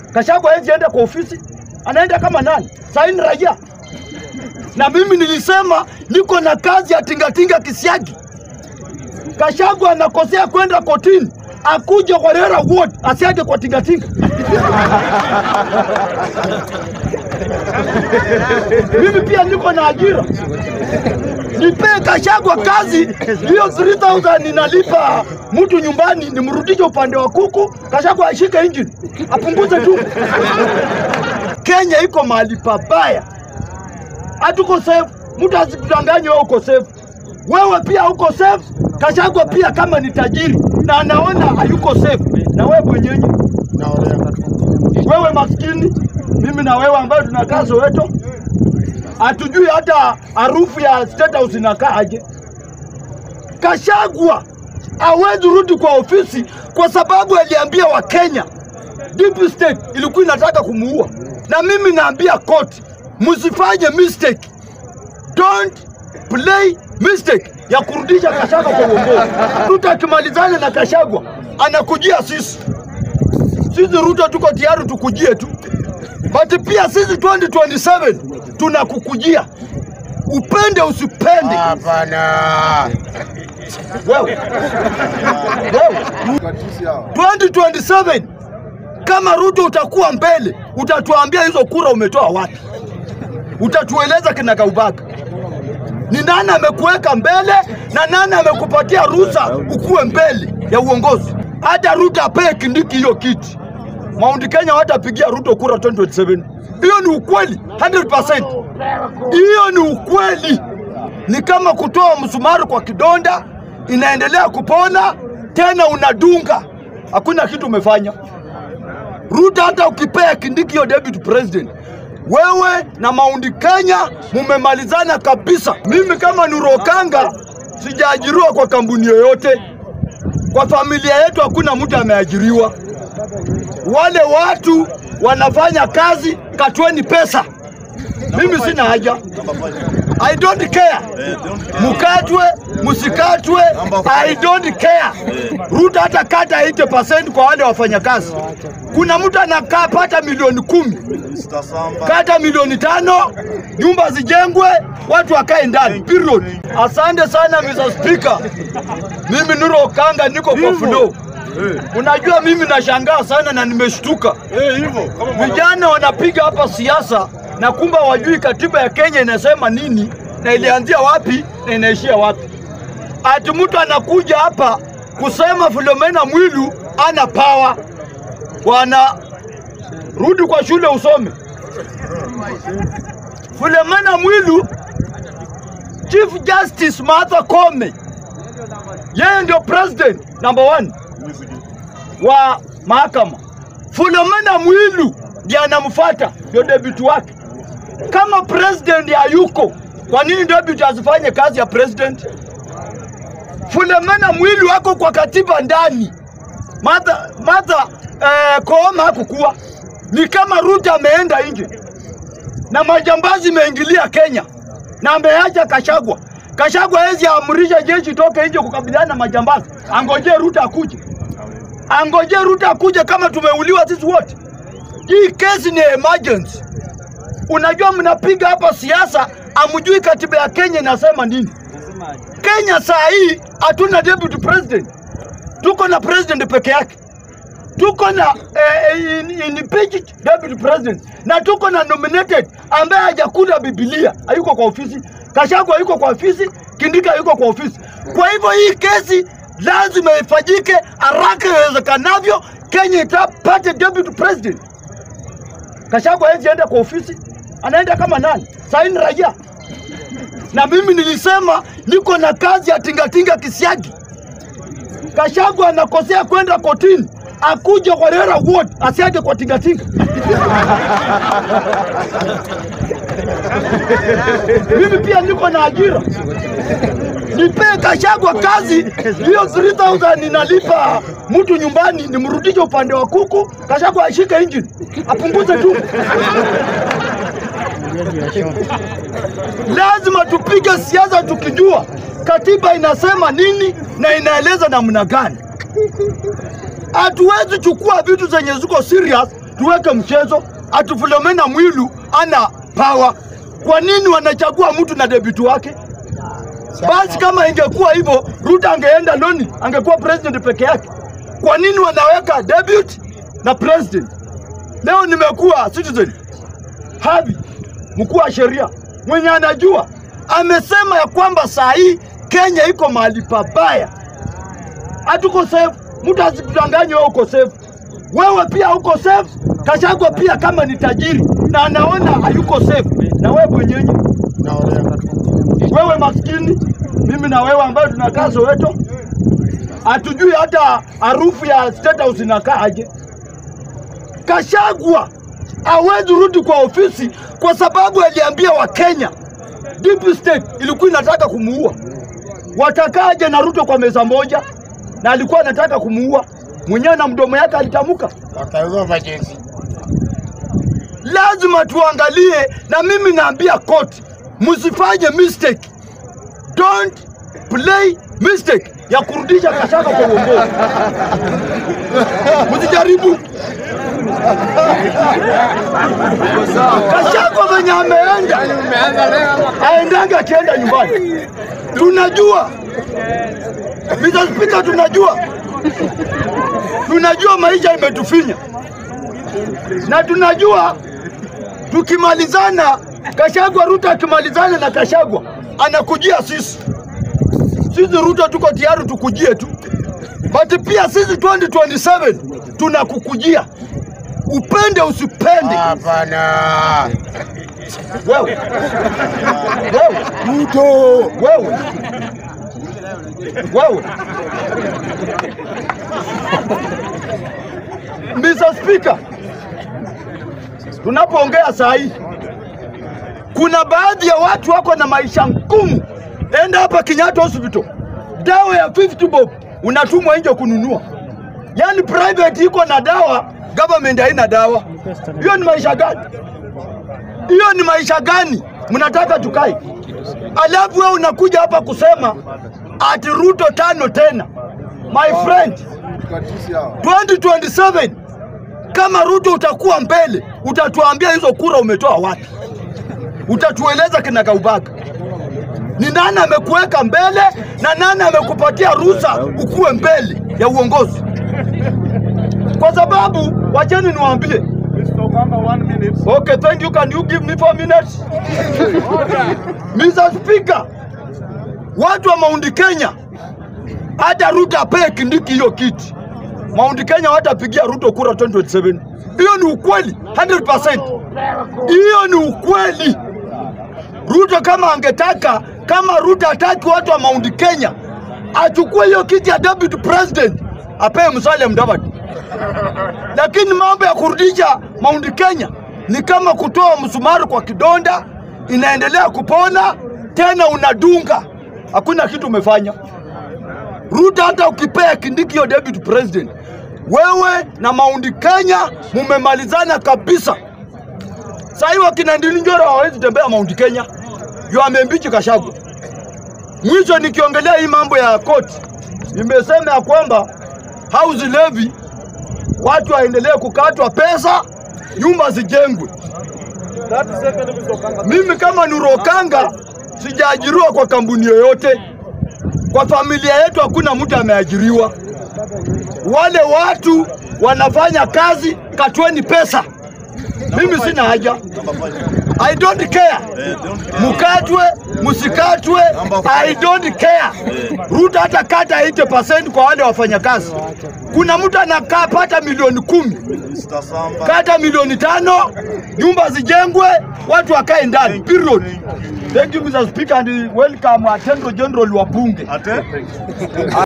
Gachagua hawezi enda kwa ofisi, anaenda kama nani? Saini raia. Na mimi nilisema niko na kazi ya tingatinga kisiagi. Gachagua anakosea kwenda kotini, akuje kwa Rera Ward, asiage kwa tingatinga. Mimi pia niko na ajira. Nipe Gachagua kazi, hiyo 3000 ninalipa mtu nyumbani, nimrudishe upande wa kuku, Gachagua ashike engine, apunguze tu. Kenya iko mahali pabaya. Hatuko safe, mtu asikudanganye wewe uko safe. Wewe pia uko safe, Gachagua pia kama ni tajiri na anaona hayuko safe. Na wewe mwenyewe, wewe maskini, mimi na wewe ambayo tunakaa Soweto, hatujui hata harufu ya State House inakaa aje. Gachagua hawezi rudi kwa ofisi kwa sababu aliambia wa Kenya Deep State ilikuwa inataka kumuua. Na mimi naambia court, msifanye mistake. Don't play mistake ya kurudisha Gachagua kwa uongozi. Tutakimalizana na Gachagua, anakujia sisi. Sisi Ruto tuko tayari tukujie tu. But pia sisi 2027 tunakukujia. Upende usipende. Hapana. Wewe. 2027 kama Ruto utakuwa mbele, utatuambia hizo kura umetoa wapi. Utatueleza kinagaubaga. Ni nani amekuweka mbele na nani amekupatia ruhusa ukuwe mbele ya uongozi. Hata Ruto apatie Kindiki hiyo kiti, Mt.Kenya watapigia Ruto kura 2027. Hiyo ni ukweli 100%. Hiyo ni ukweli. Ni kama kutoa msumari kwa kidonda, inaendelea kupona, tena unadunga. Hakuna kitu umefanya. Ruto hata ukipatie Kindiki hiyo deputy president, wewe na Mt.Kenya mumemalizana kabisa. Mimi kama Nurokanga sijaajiriwa kwa kampuni yoyote. Kwa familia yetu hakuna mtu ameajiriwa. Wale watu wanafanya kazi, katueni pesa. Mimi sina haja. I don't care. Mukatwe, musikatwe, I don't care. Ruto hata kata 80% kwa wale wafanya kazi. Kuna mtu anakapata milioni 10. Kata milioni 5, nyumba zijengwe, watu wakae ndani. Period. Asante sana Mr. Speaker. Mimi Nurokanga niko kwa flow. Unajua mimi nashangaa sana na nimeshtuka. Vijana wanapiga hapa siasa na kumba wajui katiba ya Kenya inasema nini na ilianzia wapi na inaishia wapi. Ati mtu anakuja hapa kusema Philomena Mwilu ana power. Bwana, rudi kwa shule usome. Philomena Mwilu, Chief Justice Martha Koome, yeye ndio president number 1 wa mahakama. Philomena Mwilu ndiye anamfuata, ndio deputy wake. Kama president hayuko, kwa nini deputy asifanye kazi ya president? Philomena Mwilu wako kwa katiba ndani. Martha Koome hakukuwa. Ni kama Ruto ameenda nje na majambazi meingilia Kenya na ameacha Gachagua. Gachagua hawezi amrisha jeshi toke nje kukabiliana na majambazi. Angoje Ruto akuje. Angoje Ruto akuje kama tumeuliwa sisi wote. Hii kesi ni emergency. Unajua mnapiga hapa siasa, amjui katiba ya Kenya inasema nini. Kenya saa hii hatuna deputy president. Tuko na president peke yake. Tuko na impeached deputy president. Na tuko na nominated ambaye hajakula Biblia. Hayuko kwa ofisi. Gachagua yuko kwa ofisi, Kindiki yuko kwa ofisi. Kwa hivyo hii kesi lazima ifanyike haraka iwezekanavyo. Kenya itapate deputy president. Gachagua hawezi enda kwa ofisi, anaenda kama nani? Saini raia. Na mimi nilisema niko na kazi ya tingatinga kisiagi. Gachagua anakosea kwenda kotini, akuje kwa Rera Ward, asiage kwa tingatinga. Mimi pia niko na ajira. Nipe Gachagua kazi, hiyo 3000 ninalipa mtu nyumbani, nimrudishe upande wa kuku, Gachagua ashike engine, apunguze tu. Lazima tupige siasa tukijua katiba inasema nini na inaeleza namna gani. Hatuwezi chukua vitu zenye ziko serious tuweke mchezo. Atufulomena Mwilu ana power. Kwa nini wanachagua mtu na debut wake? Basi kama ingekuwa hivyo, Ruto angeenda loni, angekuwa president peke yake. Kwa nini wanaweka debut na president? Leo nimekuwa citizen Havi, mkuu wa sheria mwenye anajua, amesema ya kwamba saa hii Kenya iko mahali pabaya. Hatuko safe. Mtu asikudanganye wewe uko safe. Wewe pia uko safe. Gachagua pia kama ni tajiri na anaona hayuko safe. Na wewe mwenyewe. Wewe maskini, mimi na wewe ambao tunakaa Soweto, hatujui hata harufu ya State House inakaa aje. Gachagua hawezi rudi kwa ofisi kwa sababu aliambia wa Kenya Deep State ilikuwa inataka kumuua. Watakaje na Ruto kwa meza moja na alikuwa anataka kumuua. Mwenyewe na mdomo yake alitamuka. Wataweza emergency. Lazima tuangalie, na mimi naambia court, msifanye mistake. Don't play mistake ya kurudisha Gachagua kwa uongozi. Msijaribu. Gachagua venye ameenda, aendanga akienda nyumbani. Tunajua Mr. Speaker, tunajua maisha imetufinya, na tunajua tukimalizana Gachagua, Ruto akimalizana na Gachagua anakujia sisi Ruto tuko tayari tukujie tu, but pia sisi 2027 tunakukujia, upende usipende. Hapana. Wewe Ruto. wewe Mr. Speaker, tunapoongea saa hii kuna baadhi ya watu wako na maisha ngumu. Enda hapa Kenyatta Hospital, dawa ya 50 bob unatumwa nje kununua. Yani private iko na dawa, government haina dawa. Hiyo ni maisha gani? Hiyo ni maisha gani mnataka tukai? Alafu wewe unakuja hapa kusema ati Ruto tano tena. My friend, 2027 kama Ruto utakuwa mbele, utatuambia hizo kura umetoa wapi. Utatueleza kinagaubaga. Ni nani amekuweka mbele na nani amekupatia ruhusa ukuwe mbele ya uongozi. Kwa sababu wacheni niwaambie. Okay, thank you. Can you give me 4 minutes? Mr. Speaker, watu wa Mount Kenya, hata Ruto apee Kindiki hiyo kiti, Mount Kenya watapigia Ruto kura 2027. Hiyo ni ukweli 100%. Hiyo ni ukweli. Ruto kama angetaka, kama Ruto hataki watu wa Mount Kenya, achukue hiyo kiti ya deputy president, apee Musalia Mudavadi. Lakini mambo ya kurudisha Mount Kenya ni kama kutoa msumari kwa kidonda, inaendelea kupona tena unadunga. Hakuna kitu umefanya. Ruto hata ukipea Kindiki hiyo deputy president, wewe na Mount Kenya mumemalizana kabisa. Sasa hiyo kina Ndini Njoro hawezi tembea Mount Kenya. Yu amembichi Gachagua. Mwisho nikiongelea hii mambo ya court, nimesema ya kwamba house levy watu waendelee kukatwa pesa, nyumba zijengwe. Mimi kama Nurokanga sijaajiriwa kwa kampuni yoyote. Kwa familia yetu hakuna mtu ameajiriwa. Wale watu wanafanya kazi, katweni pesa. Mimi sina haja. I don't care. Mukatwe, musikatwe, I don't care. Ruto hata kata 80% kwa wale wafanya kazi. Kuna mtu anakapata milioni 10. Kata milioni 5, nyumba zijengwe, watu wakae ndani. Period. Thank you Mr. Speaker, and welcome Attorney General wa bunge.